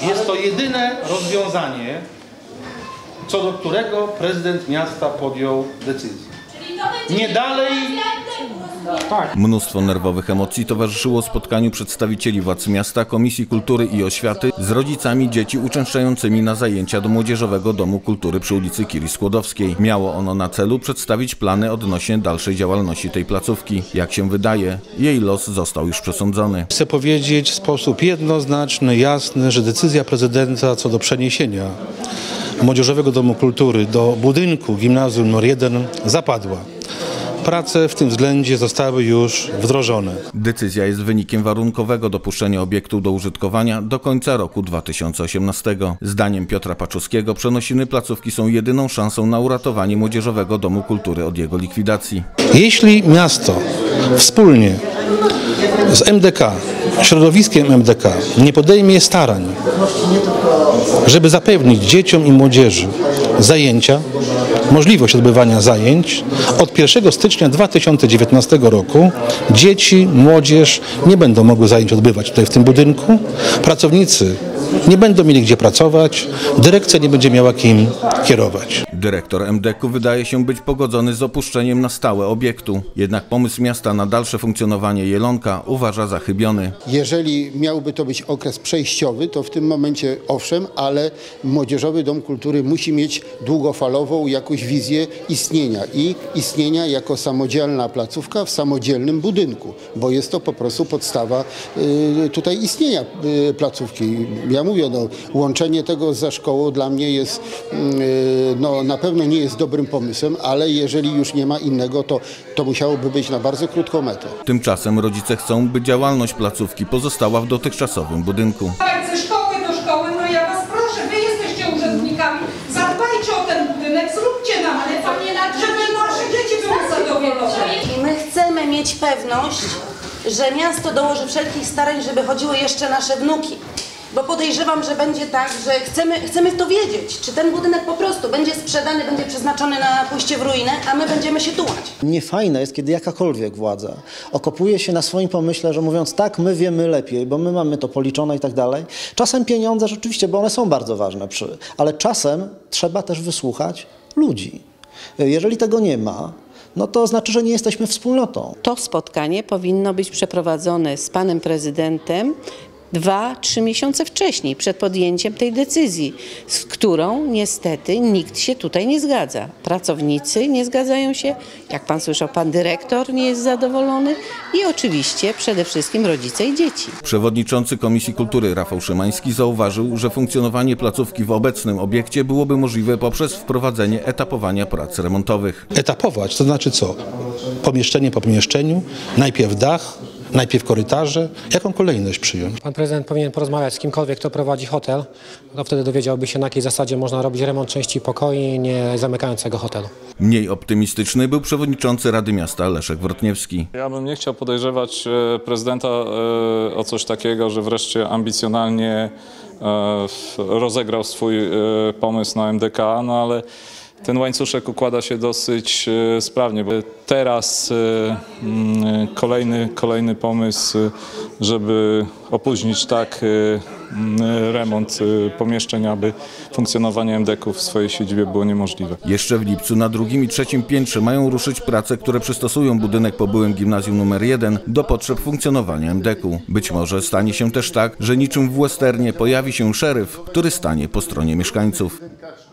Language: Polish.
Jest to jedyne rozwiązanie, co do którego prezydent miasta podjął decyzję. Nie dalej. Mnóstwo nerwowych emocji towarzyszyło spotkaniu przedstawicieli władz miasta, Komisji Kultury i Oświaty z rodzicami dzieci uczęszczającymi na zajęcia do Młodzieżowego Domu Kultury przy ulicy Kiry Skłodowskiej. Miało ono na celu przedstawić plany odnośnie dalszej działalności tej placówki. Jak się wydaje, jej los został już przesądzony. Chcę powiedzieć w sposób jednoznaczny, jasny, że decyzja prezydenta co do przeniesienia Młodzieżowego Domu Kultury do budynku Gimnazjum nr 1 zapadła. Prace w tym względzie zostały już wdrożone. Decyzja jest wynikiem warunkowego dopuszczenia obiektu do użytkowania do końca roku 2018. Zdaniem Piotra Paczuskiego przenosiny placówki są jedyną szansą na uratowanie Młodzieżowego Domu Kultury od jego likwidacji. Jeśli miasto wspólnie z MDK, środowiskiem MDK nie podejmie starań, żeby zapewnić dzieciom i młodzieży zajęcia, możliwość odbywania zajęć, od 1 stycznia 2019 roku dzieci, młodzież nie będą mogły zajęć odbywać tutaj w tym budynku, pracownicy nie będą mieli gdzie pracować, dyrekcja nie będzie miała kim kierować. Dyrektor MDK-u wydaje się być pogodzony z opuszczeniem na stałe obiektu. Jednak pomysł miasta na dalsze funkcjonowanie Jelonka uważa za chybiony. Jeżeli miałby to być okres przejściowy, to w tym momencie owszem, ale Młodzieżowy Dom Kultury musi mieć długofalową jakąś wizję istnienia jako samodzielna placówka w samodzielnym budynku, bo jest to po prostu podstawa tutaj istnienia placówki. Ja mówię, łączenie tego ze szkołą dla mnie jest, na pewno nie jest dobrym pomysłem, ale jeżeli już nie ma innego, to musiałoby być na bardzo krótką metę. Tymczasem rodzice chcą, by działalność placówki pozostała w dotychczasowym budynku. Ze szkoły do szkoły, ja was proszę, wy jesteście urzędnikami, zadbajcie o ten budynek, zróbcie nam, żeby nasze dzieci były zadowolone. My chcemy mieć pewność, że miasto dołoży wszelkich starań, żeby chodziły jeszcze nasze wnuki. Bo podejrzewam, że będzie tak, że chcemy w to wiedzieć, czy ten budynek po prostu będzie sprzedany, będzie przeznaczony na pójście w ruinę, a my będziemy się tułać. Niefajne jest, kiedy jakakolwiek władza okopuje się na swoim pomyśle, że mówiąc tak, my wiemy lepiej, bo my mamy to policzone i tak dalej. Czasem pieniądze rzeczywiście, bo one są bardzo ważne, ale czasem trzeba też wysłuchać ludzi. Jeżeli tego nie ma, no to znaczy, że nie jesteśmy wspólnotą. To spotkanie powinno być przeprowadzone z panem prezydentem 2-3 miesiące wcześniej, przed podjęciem tej decyzji, z którą niestety nikt się tutaj nie zgadza. Pracownicy nie zgadzają się, jak pan słyszał, pan dyrektor nie jest zadowolony i oczywiście przede wszystkim rodzice i dzieci. Przewodniczący Komisji Kultury Rafał Szymański zauważył, że funkcjonowanie placówki w obecnym obiekcie byłoby możliwe poprzez wprowadzenie etapowania prac remontowych. Etapować to znaczy co? Pomieszczenie po pomieszczeniu, najpierw dach, najpierw korytarze. Jaką kolejność przyjąć? Pan prezydent powinien porozmawiać z kimkolwiek, kto prowadzi hotel. To wtedy dowiedziałby się, na jakiej zasadzie można robić remont części pokoi, nie zamykając tego hotelu. Mniej optymistyczny był przewodniczący Rady Miasta Leszek Wrotniewski. Ja bym nie chciał podejrzewać prezydenta o coś takiego, że wreszcie ambicjonalnie rozegrał swój pomysł na MDK, ale ten łańcuszek układa się dosyć sprawnie, bo teraz kolejny pomysł, żeby opóźnić tak remont pomieszczeń, aby funkcjonowanie MDK-u w swojej siedzibie było niemożliwe. Jeszcze w lipcu na drugim i trzecim piętrze mają ruszyć prace, które przystosują budynek po byłym Gimnazjum nr 1 do potrzeb funkcjonowania MDK-u. Być może stanie się też tak, że niczym w westernie pojawi się szeryf, który stanie po stronie mieszkańców.